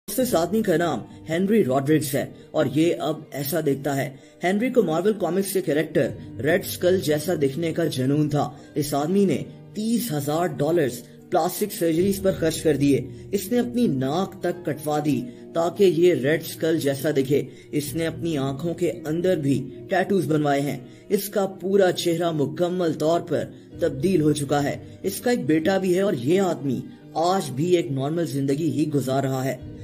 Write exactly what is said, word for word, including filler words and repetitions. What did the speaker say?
इस आदमी का नाम हेनरी रॉड्रिग्स है और ये अब ऐसा दिखता है। हेनरी को मार्वल कॉमिक्स के कैरेक्टर रेड स्कल जैसा दिखने का जुनून था। इस आदमी ने तीस हजार डॉलर्स प्लास्टिक सर्जरीज पर खर्च कर दिए। इसने अपनी नाक तक कटवा दी ताकि ये रेड स्कल जैसा दिखे। इसने अपनी आंखों के अंदर भी टैटूज बनवाए हैं। इसका पूरा चेहरा मुकम्मल तौर पर तब्दील हो चुका है। इसका एक बेटा भी है और ये आदमी आज भी एक नॉर्मल जिंदगी ही गुजार रहा है।